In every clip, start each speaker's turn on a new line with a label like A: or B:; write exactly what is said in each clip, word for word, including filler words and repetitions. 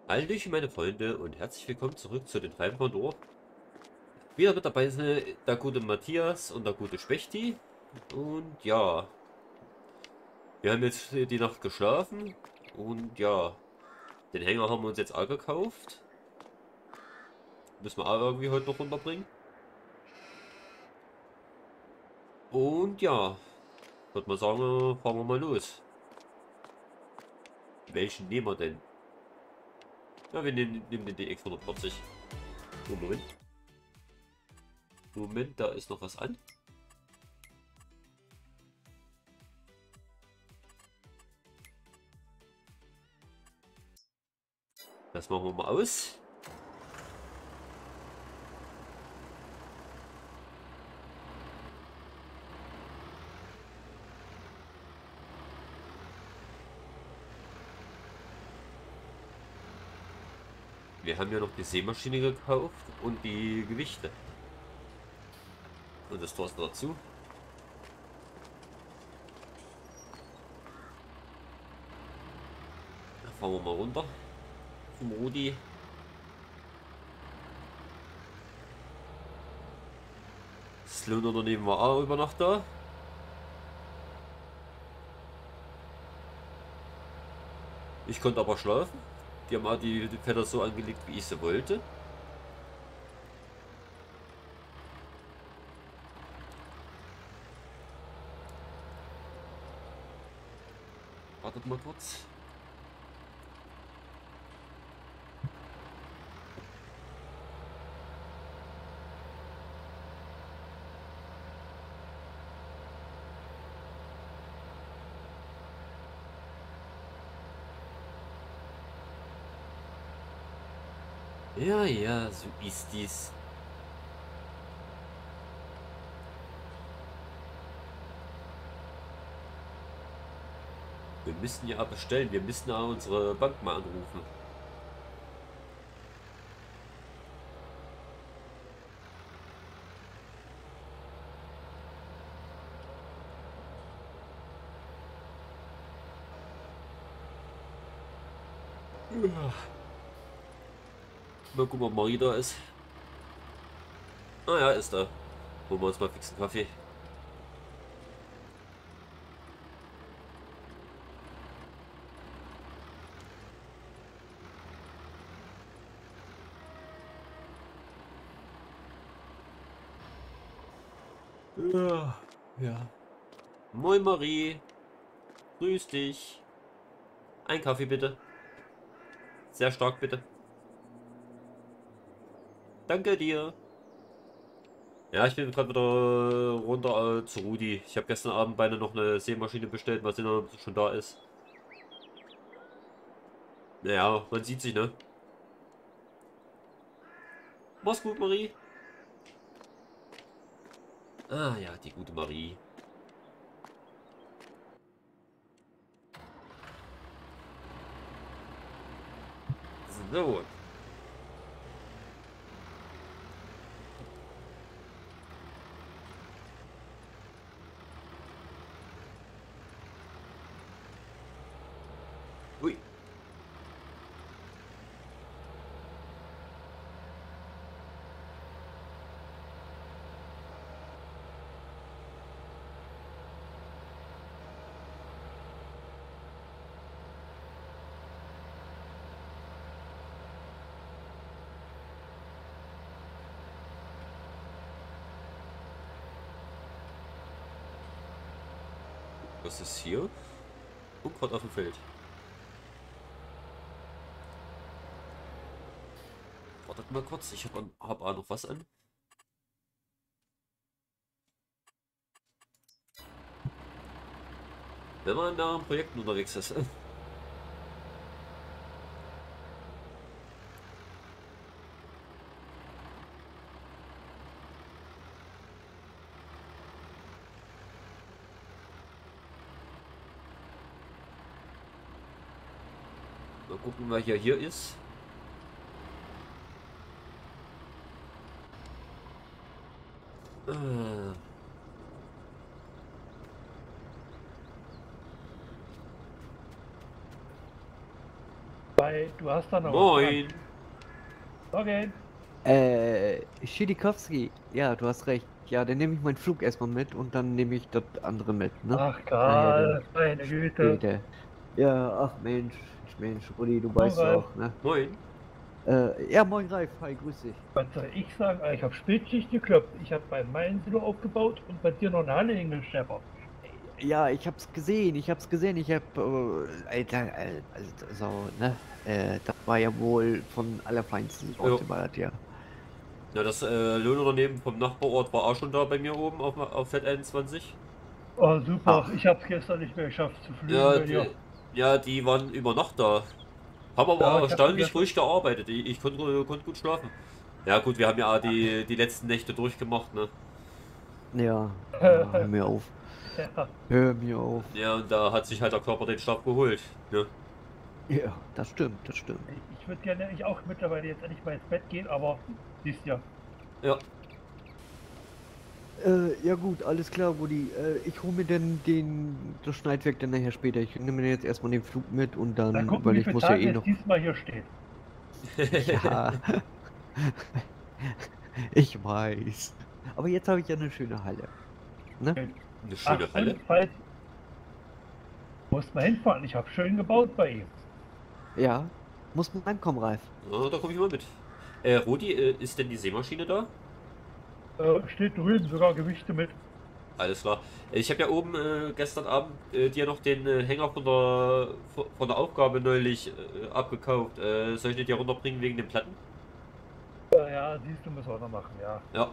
A: Hallöchen meine Freunde und herzlich willkommen zurück zu den Treiben von Dorf. Wieder mit dabei sind der gute Matthias und der gute Spechti. Und ja, wir haben jetzt die Nacht geschlafen und ja, den Hänger haben wir uns jetzt auch gekauft. Müssen wir auch irgendwie heute noch runterbringen. Und ja, würde mal sagen, fahren wir mal los. Welchen nehmen wir denn? Ja, wir nehmen, nehmen den D X hundertvierzig. Oh, Moment. Moment, da ist noch was an. Das machen wir mal aus. Wir haben ja noch die Sämaschine gekauft und die Gewichte. Und das Tor ist dazu. Da fahren wir mal runter. Zum Rudi. Das Lohnunternehmen war auch über Nacht da. Ich konnte aber schlafen. Die haben auch die, die Feder so angelegt, wie ich sie wollte. Wartet mal kurz. Ja, ja, so ist dies. Wir müssen ja bestellen. Wir müssen ja unsere Bank mal anrufen. Ja. Mal gucken, ob Marie da ist. Ah ja, ist da. Holen wir uns mal fix einen Kaffee. Ja, ja. Moin Marie. Grüß dich. Ein Kaffee bitte. Sehr stark bitte. Danke dir. Ja, ich bin gerade wieder runter äh, zu Rudi. Ich habe gestern Abend beinahe noch eine Sämaschine bestellt, was sehen, ob sie schon da ist. Naja, man sieht sich, ne? Mach's gut, Marie. Ah ja, die gute Marie. So. Ui. Was ist hier? Unkraut auf dem Feld. Wartet mal kurz, ich habe hab auch noch was an. Wenn man in mehreren Projekten unterwegs ist. Mal gucken, wer hier hier ist. Ah.
B: Hi, du hast da noch was
A: Moin.
B: dran. Okay.
C: Äh, Schidikowski, ja, du hast recht. Ja, dann nehme ich meinen Flug erstmal mit und dann nehme ich das andere mit, ne?
B: Ach,
C: Nachher dann
B: Karl, meine Güte.
C: später. Ja, ach Mensch, Mensch, Rudi, du
B: Moin,
C: weißt
B: Ralf.
C: doch, ne?
A: Moin.
C: Äh, ja, moin Ralf, hi, grüß dich.
B: Was soll ich sagen? Ich habe Spätschicht gekloppt. Ich habe bei meinem Silo aufgebaut und bei dir noch eine Halle hingescheppert.
C: Ja, ich hab's gesehen, ich hab's gesehen, ich hab, äh, Alter, äh, also, ne? Äh, das war ja wohl von allerfeinsten
A: Jo.
C: Sorte, war das ja.
A: Ja, das äh, Lohnunternehmen vom Nachbarort war auch schon da bei mir oben auf, auf Fett einundzwanzig.
B: Oh, super.
C: Ach,
B: Ich habe es gestern nicht mehr geschafft zu fliegen
A: Ja,
B: bei dir.
A: die, ja, die waren über Nacht da. Haben aber
B: Ja,
A: auch
B: ich habe
A: erstaunlich
B: gestern.
A: ruhig gearbeitet. Ich, ich konnte, konnte gut schlafen. Ja gut, wir haben ja auch die, die letzten Nächte durchgemacht, ne?
C: ja, ja, hör mir auf,
B: Ja,
C: hör mir auf.
A: Ja, und da hat sich halt der Körper den Schlaf geholt. Ne?
C: Ja, das stimmt, das stimmt.
B: ich würde gerne ich auch mittlerweile jetzt endlich mal ins Bett gehen, aber siehst ja.
A: Ja,
C: Äh, ja gut, alles klar, Rudi. Äh, ich hole mir dann den, das Schneidwerk dann nachher später. Ich nehme mir jetzt erstmal den Flug mit und
B: Dann
C: dann,
B: gucken,
C: weil
B: wie
C: ich
B: viele
C: muss ja
B: Tage
C: eh
B: es
C: noch.
B: diesmal hier steht.
C: Ja, ich weiß. Aber jetzt habe ich ja eine schöne Halle. Ne?
A: eine
B: Ach,
A: schöne Halle.
B: und falls muss mal hinfahren. Ich habe schön gebaut bei ihm.
C: Ja. Muss man reinkommen, Ralf.
A: Ja, da komme ich mal mit. Äh, Rudi, äh, ist denn die Sämaschine da?
B: Äh, steht drüben sogar Gewichte mit.
A: Alles klar. Ich habe ja oben äh, gestern Abend äh, dir noch den äh, Hänger von der von der Aufgabe neulich äh, abgekauft. Äh, soll ich den dir runterbringen wegen den Platten?
B: Ja, ja, siehst du, müssen wir noch machen, ja.
A: Ja.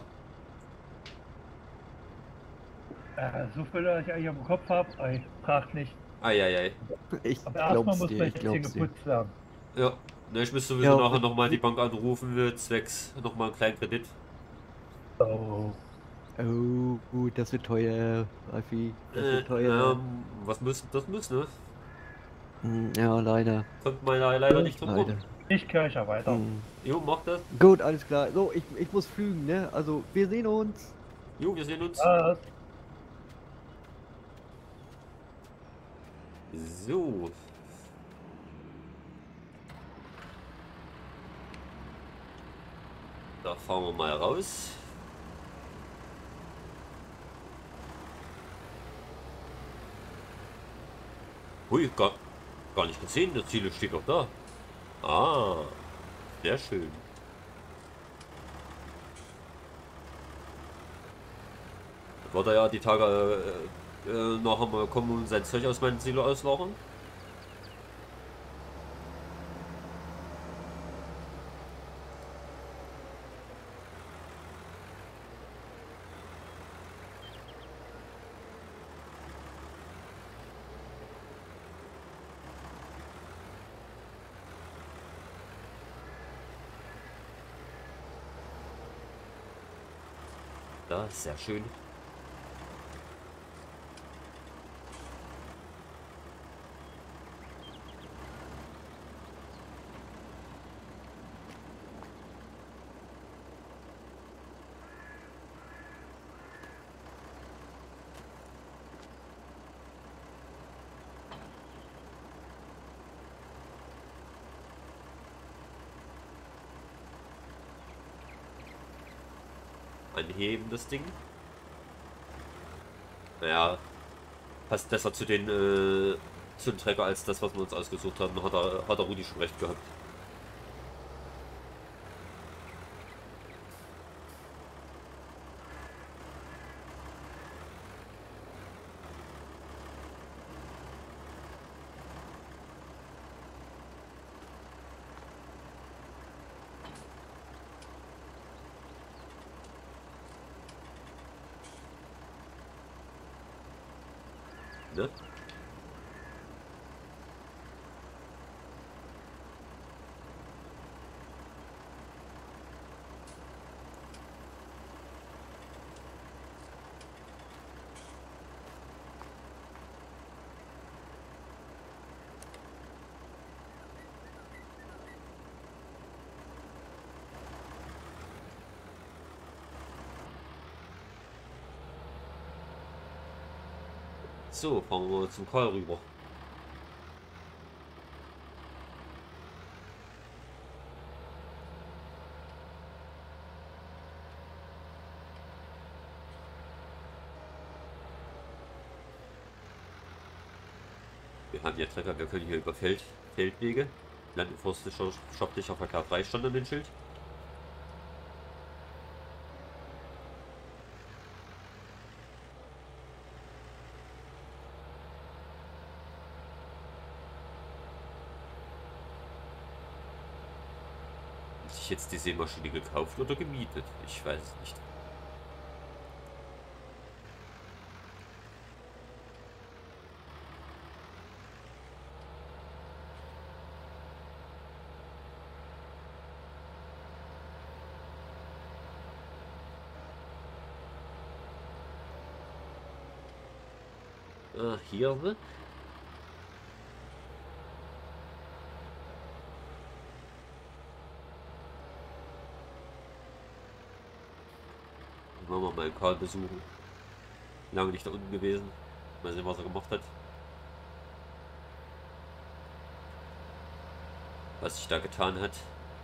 B: Äh, so viel, dass ich eigentlich am Kopf habe, ich frag nicht.
A: Eieiei.
C: Ich
B: Aber erstmal
C: glaub's
B: muss
C: dir,
B: man
C: ich
B: jetzt hier
C: glaub's dir.
B: geputzt werden.
A: Ja. Ne, ich müsste sowieso
C: Ja,
A: nachher
C: mit-
A: nochmal die Bank anrufen, äh, zwecks nochmal einen kleinen Kredit.
B: Oh.
C: Oh, gut, das wird teuer, Ralfi. Das
A: Äh,
C: wird teuer.
A: ähm, was muss, das muss, ne?
C: Hm, ja, leider.
A: Kommt man da leider nicht drum rum.
C: Leider.
B: Ich kehre ja weiter.
C: Hm.
A: Jo, mach das.
C: Gut, alles klar. So, ich, ich muss flügen, ne? Also, wir sehen uns.
A: Jo, wir sehen uns.
B: Was?
A: So. Da fahren wir mal raus. Hui, gar, gar nicht gesehen, das Ziel steht doch da. Ah, sehr schön. Das wird er ja die Tage äh, äh, nachher mal kommen und sein Zeug aus meinem Silo auslaufen. Da, sehr schön. Anheben das Ding. Naja, passt besser zu den äh, zu den Trecker als das, was wir uns ausgesucht haben. Hat er, hat der Rudi schon recht gehabt. Ne? So, fahren wir zum Karl rüber. haben ja Trecker, wir können hier über Feld, Feldwege. Land- und forstwirtschaftlicher Verkehr frei stand an dem Schild. Hat sich jetzt die Sämaschine gekauft oder gemietet? Ich weiß es nicht. Ah, hier. Ne? Wollen wir mal Karl besuchen. Lange nicht da unten gewesen. Mal sehen, was er gemacht hat. Was sich da getan hat.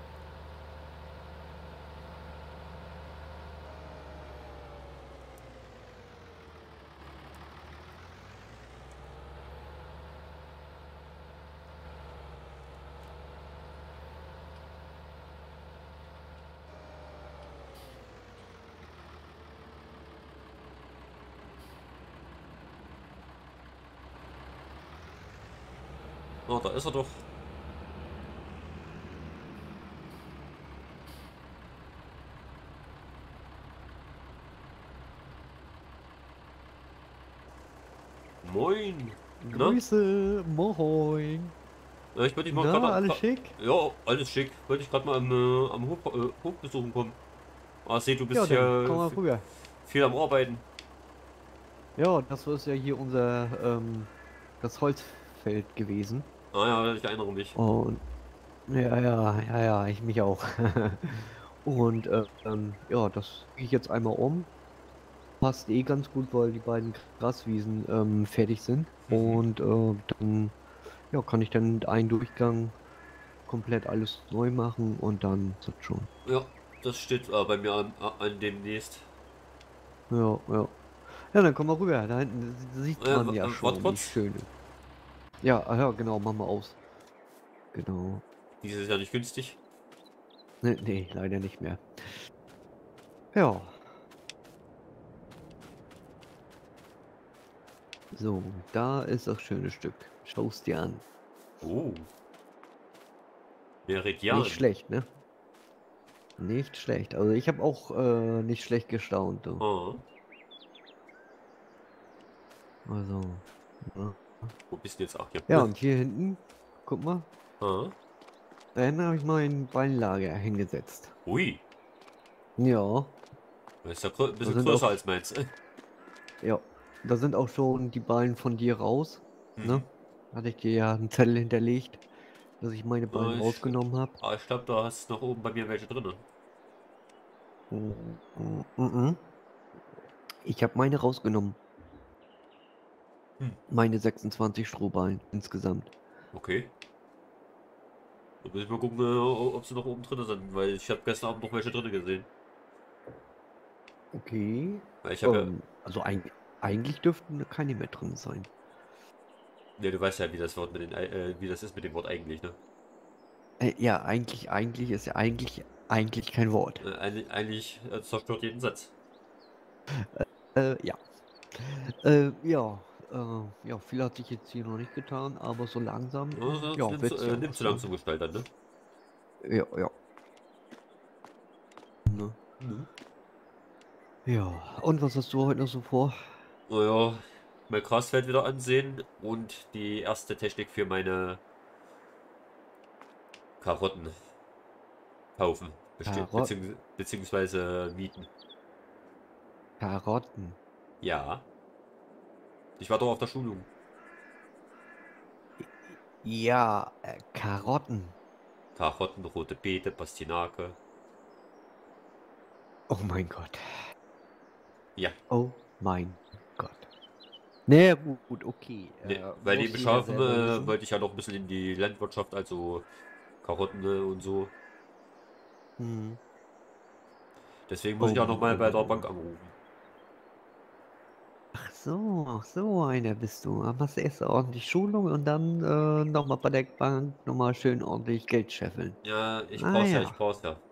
A: Oh, da ist er doch. Moin. Na?
C: Grüße, moin.
A: Ja, ich wollte dich mal
C: Na,
A: gerade.
C: alles schick?
A: Ja, alles schick. Wollte ich gerade mal am, äh, am Hof, äh, Hof besuchen kommen. Ah, seh, du
C: Ja,
A: bist
C: dann komm
A: ja
C: mal
A: f-
C: rüber.
A: viel am Arbeiten.
C: Ja, das ist ja hier unser, ähm, das Holzfeld gewesen.
A: Ah ja, ich erinnere mich.
C: Und, ja, ja, ja, ja, ich mich auch. Und, äh, ähm, ja, das gehe ich jetzt einmal um. Passt eh ganz gut, weil die beiden Graswiesen, ähm, fertig sind.
A: Mhm.
C: Und, äh, dann, ja, kann ich dann einen Durchgang komplett alles neu machen und dann ist das schon.
A: Ja, das steht äh, bei mir an, an demnächst.
C: Ja, ja. Ja, dann komm mal rüber. Da hinten sieht
A: Äh,
C: man
A: w-
C: ja
A: äh, warte
C: schon die
A: kurz.
C: schöne. Ja, ah ja, genau, mach mal aus. Genau.
A: Dieses Jahr nicht günstig.
C: Nee, nee, leider nicht mehr. Ja. So, da ist das schöne Stück. Schau's dir an.
A: Oh,
C: Nicht
A: Meridian.
C: schlecht, ne? Nicht schlecht. Also ich habe auch äh, nicht schlecht gestaunt. Du.
A: Ah,
C: Also. Ja.
A: wo bist du jetzt? Ach, hier.
C: Ja, und hier hinten, guck mal,
A: Ah.
C: da hinten habe ich mein Beinlager hingesetzt.
A: Ui,
C: Ja,
A: das ist ja grö- ein
C: da
A: bisschen
C: sind
A: größer
C: auch,
A: als meins.
C: ja, da sind auch schon die Ballen von dir raus. Ne?
A: Mhm.
C: Hatte ich dir ja einen Zettel hinterlegt, dass ich meine
A: Ah,
C: Ballen
A: ich
C: rausgenommen habe.
A: ah, ich glaube, da hast du noch oben bei mir welche drin.
C: Mm, mm, mm, mm. Ich habe meine rausgenommen.
A: Hm.
C: Meine sechsundzwanzig Strohballen insgesamt.
A: Okay. Da muss ich mal gucken, äh, ob sie noch oben drin sind, weil ich habe gestern Abend noch welche drin gesehen.
C: Okay.
A: Weil ich habe ja,
C: Ähm, also eig eigentlich dürften keine mehr drin sein.
A: ne, du weißt ja, wie das Wort mit den, Ei- äh, wie das ist mit dem Wort eigentlich, ne?
C: Äh, ja, eigentlich, eigentlich ist ja eigentlich, eigentlich kein Wort.
A: Äh, eigentlich eigentlich äh, zerstört jeden Satz.
C: Äh, ja. Äh, ja. Äh, ja, viel hat sich jetzt hier noch nicht getan, aber so langsam,
A: Ja,
C: ähm,
A: sonst
C: ja,
A: nimmst, du-
C: wird's ja
A: äh,
C: auch
A: nimmst du
C: so.
A: langsam Gestalt an, ne?
C: Ja, ja. Ne?
A: Mhm.
C: Ja. Und was hast du heute noch so vor?
A: Naja, mein Grasfeld wieder ansehen und die erste Technik für meine Karotten kaufen. Besti
C: Karot
A: beziehungs beziehungsweise mieten.
C: Karotten.
A: Ja, ich war doch auf der Schulung.
C: Ja, äh, Karotten.
A: Karotten, rote Beete, Pastinake.
C: Oh mein Gott.
A: Ja,
C: Oh mein Gott. Nee, gut, okay.
A: ne,
C: Äh,
A: weil
C: muss
A: neben
C: jeder
A: Schafen
C: selber
A: äh,
C: wissen.
A: wollte ich ja noch ein bisschen in die Landwirtschaft, also Karotten äh, und so.
C: Hm.
A: Deswegen muss
C: Oh
A: ich auch
C: Mann,
A: noch mal
C: oh
A: bei
C: Mann,
A: der
C: oh
A: Bank
C: Mann.
A: anrufen.
C: Ach so, ach so einer bist du. Da machst du erst ordentlich Schulung und dann äh, nochmal bei der Bank nochmal schön ordentlich Geld scheffeln.
A: Ja, ich
C: Ah
A: brauch's ja, ich
C: ja,
A: brauch's ja.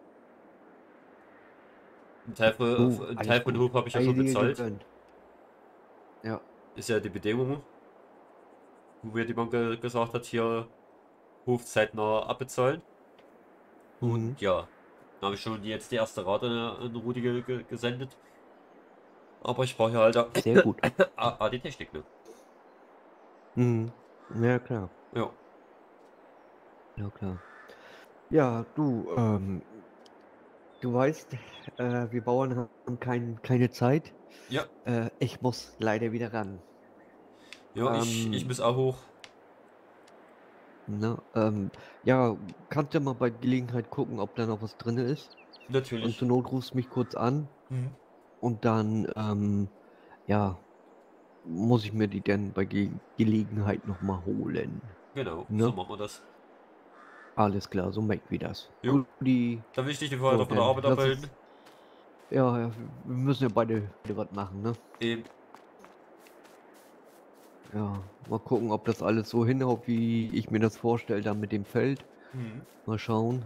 A: Ein Teil von,
C: du,
A: ein Teil
C: alles
A: von
C: gut.
A: Hof habe ich ja
C: Sei
A: schon
C: dir
A: bezahlt.
C: gegönnt. Ja.
A: Ist ja die Bedingung, wo mir die Bank ge- gesagt hat, hier Hof zeitnah abbezahlen.
C: Mhm.
A: Und ja, da habe ich schon jetzt die erste Rate an Rudi ge ge gesendet. Aber ich brauche ja halt auch
C: Sehr gut.
A: A A die Technik, ne?
C: Mhm. Ja, klar.
A: Ja.
C: Ja, klar. Ja, du, ähm, du weißt, äh, wir Bauern haben kein, keine Zeit.
A: Ja,
C: Äh, ich muss leider wieder ran.
A: ja, ich, ich
C: Ähm,
A: muss auch hoch.
C: ne, ähm, ja, kannst du mal bei Gelegenheit gucken, ob da noch was drin ist? Und
A: Natürlich.
C: zur Not rufst mich kurz an
A: Mhm.
C: und dann, ähm, ja, muss ich mir die dann bei Ge Gelegenheit nochmal holen.
A: Genau, so
C: Ne?
A: machen wir das.
C: Alles klar, so merkt wie das.
A: Jo,
C: Guti,
A: dann will ich dich nicht
C: so,
A: weiter von der
C: dann
A: Arbeit
C: lass
A: abhalten.
C: uns, ja, ja, wir müssen ja beide, beide was machen, ne?
A: Eben.
C: Ja, mal gucken, ob das alles so hinhaut, wie ich mir das vorstelle, da mit dem Feld.
A: Mhm.
C: Mal schauen.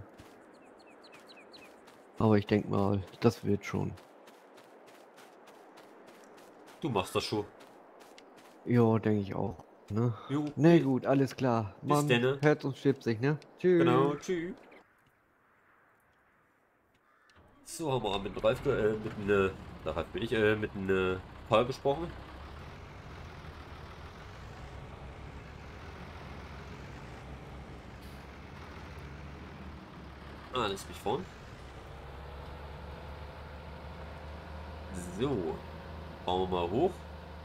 C: Aber ich denke mal, das wird schon.
A: Du machst das schon.
C: Ja, denke ich auch. Ne?
A: Jo,
C: Na
A: bi-
C: gut, alles klar.
A: bis
C: Mann,
A: denne.
C: Herz und schippt sich, ne?
A: Genau,
C: Tschüss.
A: tschüss. So, haben wir auch mit dem Ralf, ge- äh, mit einem, da Ralf bin ich, äh, mit einem Paul gesprochen. Ah, lässt mich vorn. So, fahren wir mal hoch.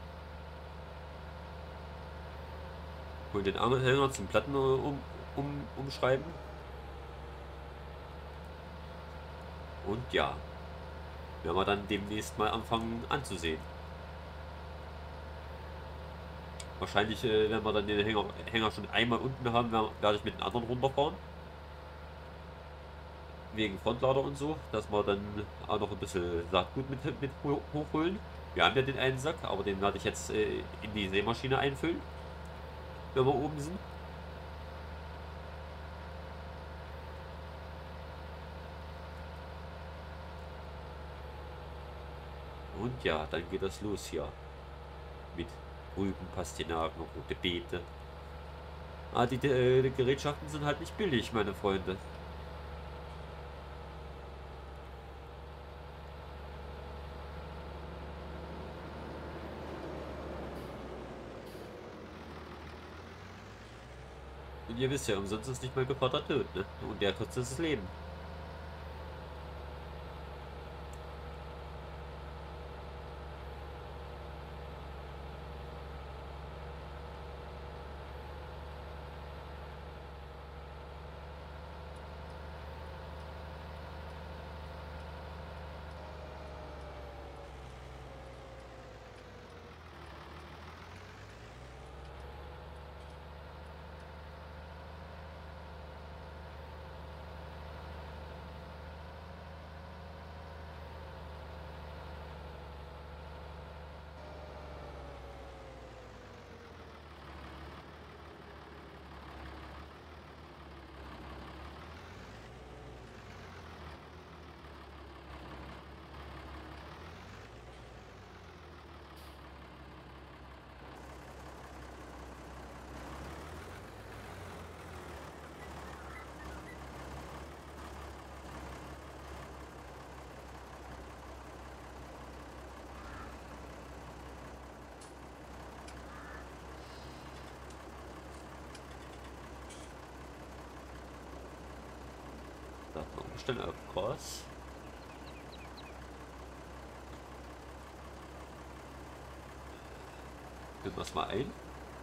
A: Holen den Anhänger zum Platten um, um, umschreiben. Und ja, werden wir dann demnächst mal anfangen anzusehen. Wahrscheinlich, äh, wenn wir dann den Hänger, Hänger schon einmal unten haben, wer- werde ich mit den anderen runterfahren. Wegen Frontlader und so, dass wir dann auch noch ein bisschen Saatgut mit, mit ho- hochholen. Wir haben ja den einen Sack, aber den werde ich jetzt äh, in die Sämaschine einfüllen, wenn wir oben sind. Und ja, dann geht das los hier. Mit Rüben, Pastinaken, rote Beete. Ah, die, äh, die Gerätschaften sind halt nicht billig, meine Freunde. Und ihr wisst ja, umsonst ist nicht mal Gevatter tot, ne? Und der kostet das Leben. Da machen wir schnell auf Gras. Nehmen wir es mal ein.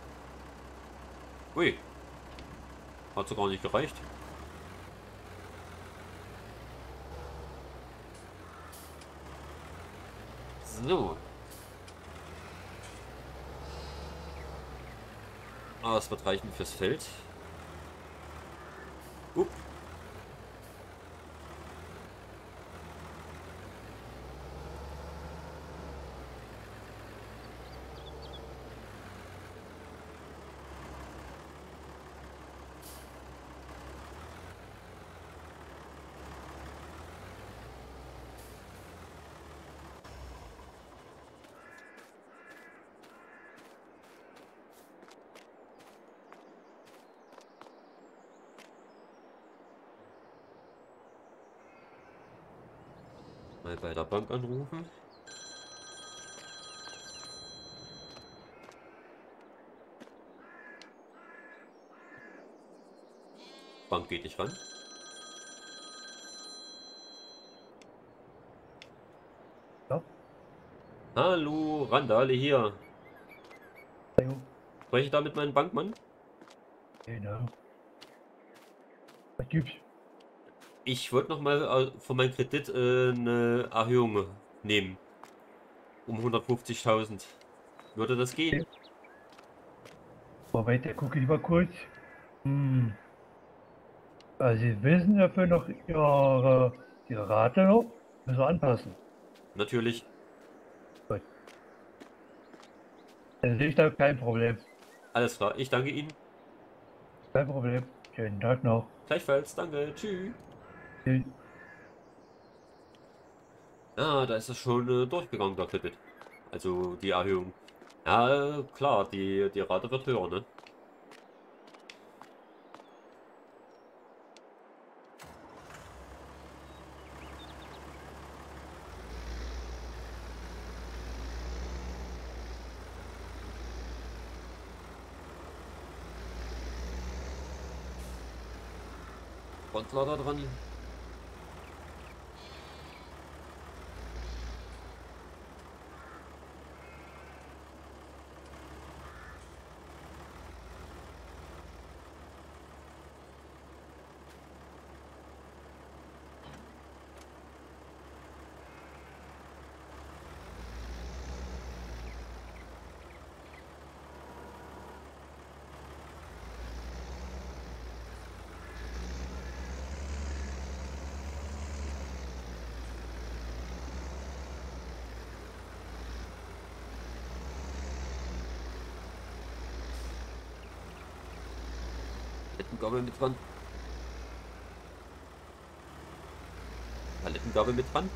A: Ui, hat sogar nicht gereicht. So. Aber es wird reichen fürs Feld. Upp. Mal bei der Bank anrufen. Bank geht nicht ran.
B: Ja,
A: Hallo, Randale hier.
B: jo,
A: Spreche ich da mit meinem Bankmann?
B: genau. Was gibt's?
A: Ich wollte noch mal äh, von meinem Kredit äh, eine Erhöhung nehmen. Um hundertfünfzigtausend. Würde das gehen?
B: Moment, da gucke ich mal kurz. Hm. Also Sie wissen dafür noch Ihre, Ihre Rate noch? Müssen wir anpassen.
A: Natürlich.
B: Gut. Dann sehe ich da kein Problem.
A: Alles klar. Ich danke Ihnen.
B: Kein Problem. Schönen Tag noch.
A: Gleichfalls. Danke. Tschüss.
B: Tschüss.
A: Ah, da ist das schon äh, durchgegangen, der Kredit. Also die Erhöhung. Ja, äh, klar, die, die Rate wird höher, ne? Frontlader dran. Palettengabel mit dran. Palettengabel mit dran.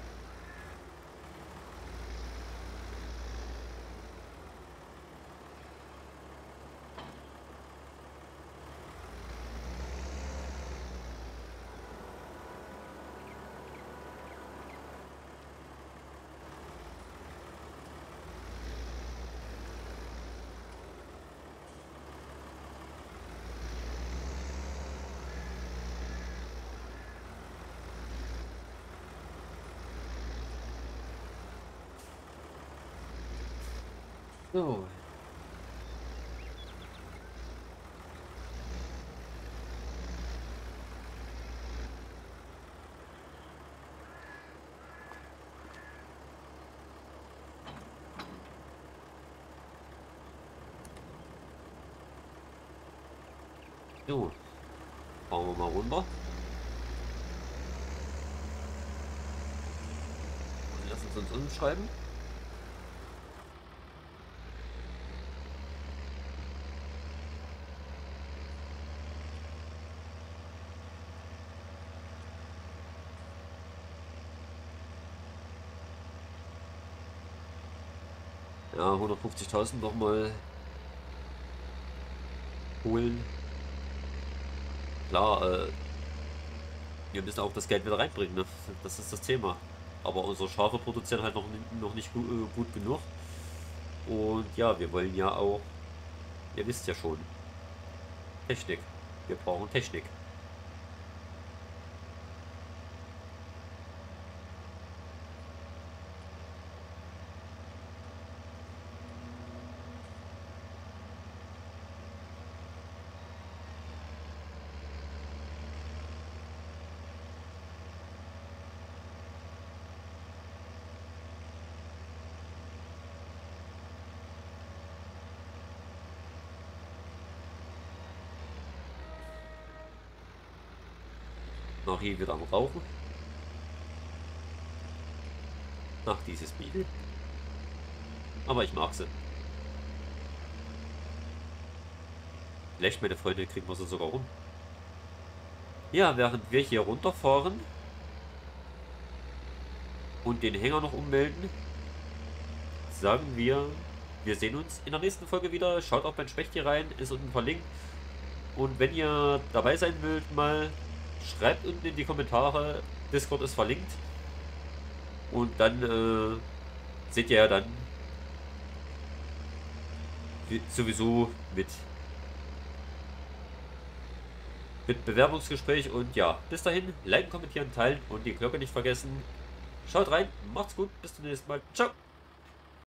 A: So. So. Fahren wir mal runter. Und lassen uns uns umschreiben. Ja, hundertfünfzigtausend noch mal holen. Klar, äh, wir müssen auch das Geld wieder reinbringen, ne? Das ist das Thema. Aber unsere Schafe produzieren halt noch, ni- noch nicht gut, äh, gut genug. Und ja, wir wollen ja auch, ihr wisst ja schon, Technik. Wir brauchen Technik. Marie wieder am Rauchen. Ach, dieses Mädel. Aber ich mag sie. Vielleicht, meine Freunde, kriegen wir sie sogar rum. Ja, während wir hier runterfahren und den Hänger noch ummelden, sagen wir, wir sehen uns in der nächsten Folge wieder. Schaut auch beim Specht hier rein, ist unten verlinkt. Und wenn ihr dabei sein wollt, mal schreibt unten in die Kommentare. Discord ist verlinkt. Und dann äh, seht ihr ja dann wie- sowieso mit, mit Bewerbungsgespräch. Und ja, bis dahin, liken, kommentieren, teilen und die Glocke nicht vergessen. Schaut rein, macht's gut, bis zum nächsten Mal. Ciao.